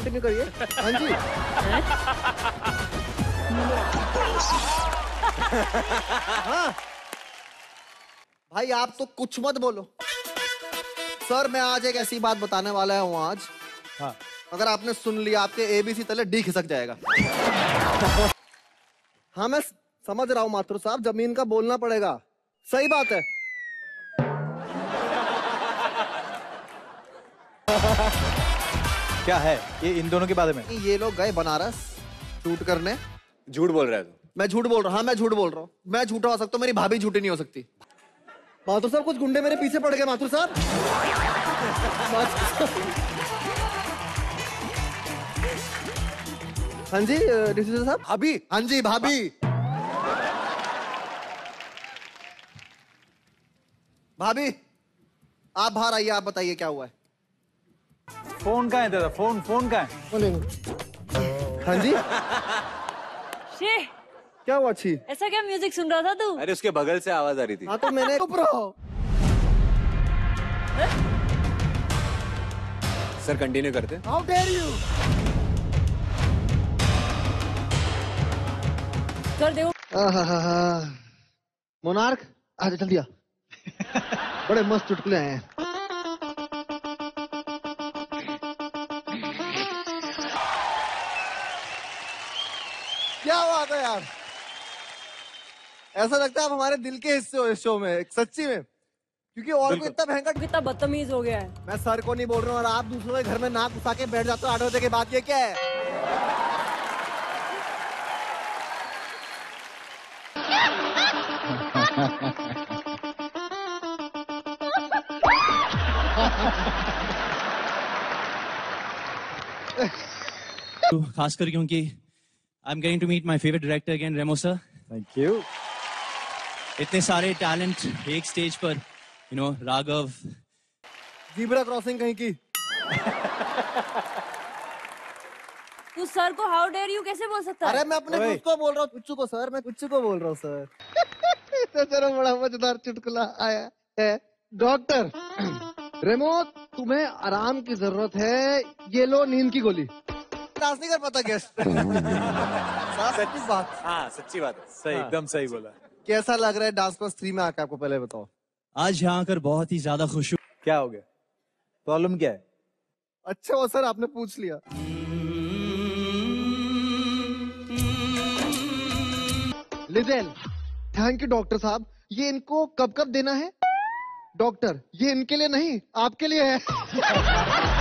Continue करिए। हाँ जी। हाँ भाई आप तो कुछ मत बोलो सर, मैं आज एक ऐसी बात बताने वाला हूँ आज। हाँ अगर आपने सुन लिया आपके ABC तले डी खिसक जाएगा। हाँ मैं समझ रहा हूँ माथुर साहब, जमीन का बोलना पड़ेगा, सही बात है। क्या है ये इन दोनों के बारे में? ये लोग गए बनारस शूट करने। झूठ बोल रहा है तू? मैं झूठ बोल रहा हूँ। हाँ मैं झूठ बोल रहा हूँ। मैं झूठा हो सकता हूँ, मेरी भाभी झूठी नहीं हो सकती। माथुर साहब कुछ गुंडे मेरे पीछे पड़ गए। माथुर साहब हाँ जी डिसीजन साहब। भाभी? हाँ जी भाभी। भाभी आप बाहर आइए, आप बताइए क्या हुआ है। फोन कहाँ है तेरा? फोन कहाँ है? हाँ जी शे, क्या हुआ? अच्छी ऐसा क्या म्यूजिक सुन रहा था तू? अरे उसके बगल से आवाज आ रही थी। हाँ तो मैंने चुप रहो। सर कंटिन्यू करते। How dare you. कर दे। मोनार्क आ जल्दी आ। बड़े मस्त चुटकुले आए हैं। क्या बात है यार, ऐसा लगता है आप हमारे दिल के हिस्से हो इस शो में, सच्ची में। क्योंकि और कोई इतना भयंकर, कितना बदतमीज हो गया है। मैं सर को नहीं बोल रहा हूँ और आप दूसरों के घर में नाक घुसा के बैठ जाते हो 8 बजे के बाद, ये क्या है? खासकर क्योंकि I am getting to meet my favourite director again, Remo sir. Thank you. इतने सारे टैलेंट एक स्टेज पर, you know, Raghav. Zebra crossing कहीं की। तू सर को हाउ डेयर यू कैसे बोल सकता है? अरे मैं अपने खुद को बोल रहा हूँ, कुच्चू को सर, मैं कुच्चू को बोल रहा हूँ सर। तो चलो बड़ा मजेदार चुटकुला आया है। डॉक्टर रेमो तुम्हें आराम की जरूरत है, ये लो नींद की गोली। डांस नहीं कर पाता गेस्ट। सच्ची बात। हाँ सच्ची बात है। सही, एकदम सही बोला। कैसा लग रहा है डांस क्लास 3 में आकर, आपको पहले बताओ। आज यहाँ आकर बहुत ही ज्यादा खुश हूँ। क्या हो गया? प्रॉब्लम क्या है? अच्छा वो सर आपने पूछ लिया। लिजेल थैंक यू डॉक्टर साहब, ये इनको कब कब देना है? डॉक्टर ये इनके लिए नहीं आपके लिए है।